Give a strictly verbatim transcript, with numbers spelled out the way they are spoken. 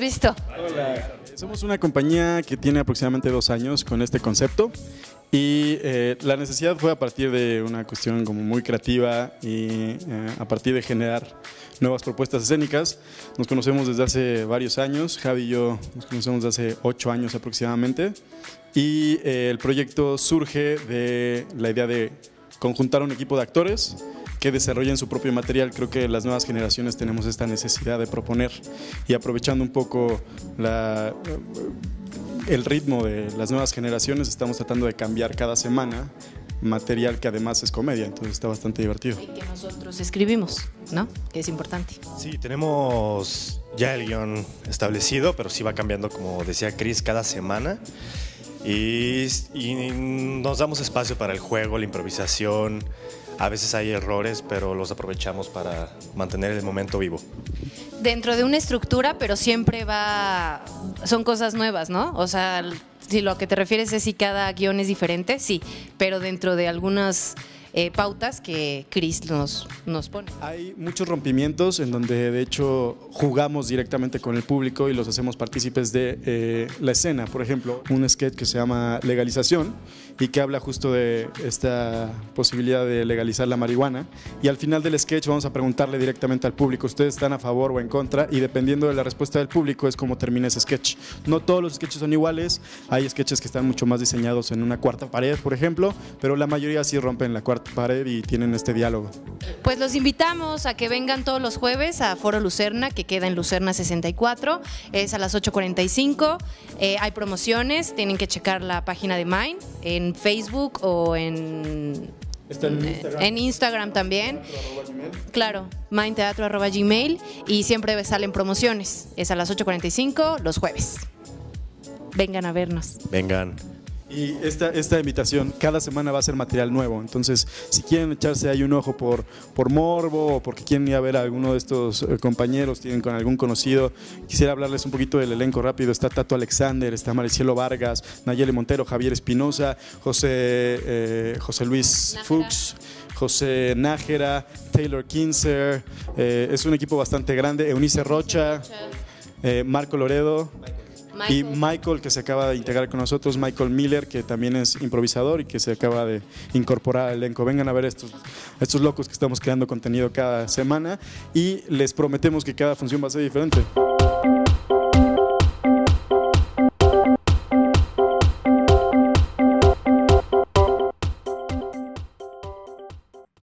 esto? Hola, somos una compañía que tiene aproximadamente dos años con este concepto y eh, la necesidad fue a partir de una cuestión como muy creativa y eh, a partir de generar nuevas propuestas escénicas. Nos conocemos desde hace varios años, Javi y yo nos conocemos desde hace ocho años aproximadamente y eh, el proyecto surge de la idea de conjuntar un equipo de actores que desarrollen su propio material. Creo que las nuevas generaciones tenemos esta necesidad de proponer y aprovechando un poco la, el ritmo de las nuevas generaciones estamos tratando de cambiar cada semana material que además es comedia, entonces está bastante divertido. Y que nosotros escribimos, ¿no? Que es importante. Sí, tenemos ya el guión establecido, pero sí va cambiando, como decía Chris, cada semana. Y, y nos damos espacio para el juego, la improvisación. A veces hay errores, pero los aprovechamos para mantener el momento vivo. Dentro de una estructura, pero siempre va, son cosas nuevas, ¿no? O sea, si lo que te refieres es si cada guión es diferente, sí, pero dentro de algunas eh, pautas que Chris nos, nos pone. Hay muchos rompimientos en donde de hecho jugamos directamente con el público y los hacemos partícipes de eh, la escena. Por ejemplo, un sketch que se llama Legalización y que habla justo de esta posibilidad de legalizar la marihuana, y al final del sketch vamos a preguntarle directamente al público, ¿ustedes están a favor o en contra? Y dependiendo de la respuesta del público es como termina ese sketch. No todos los sketches son iguales, hay sketches que están mucho más diseñados en una cuarta pared, por ejemplo, pero la mayoría sí rompen la cuarta pared y tienen este diálogo. Pues los invitamos a que vengan todos los jueves a Foro Lucerna, que queda en Lucerna sesenta y cuatro, es a las ocho cuarenta y cinco, eh, hay promociones, tienen que checar la página de Mind en Facebook o en, Está en Instagram. en Instagram también. Claro, mindteatro arroba gmail, y siempre salen promociones. Es a las ocho cuarenta y cinco los jueves. Vengan a vernos. Vengan. Y esta, esta invitación, cada semana va a ser material nuevo, entonces si quieren echarse ahí un ojo por, por morbo o porque quieren ir a ver a alguno de estos eh, compañeros, tienen con algún conocido, quisiera hablarles un poquito del elenco rápido. Está Tato Alexander, está Maricielo Vargas, Nayeli Montero, Javier Espinosa, José, eh, José Luis Nájera. Fuchs, José Nájera, Taylor Kinzer, eh, es un equipo bastante grande, Eunice Rocha, eh, Marco Loredo. Michael. Y Michael, que se acaba de integrar con nosotros, Michael Miller, que también es improvisador y que se acaba de incorporar al elenco. Vengan a ver estos, estos locos que estamos creando contenido cada semana y les prometemos que cada función va a ser diferente.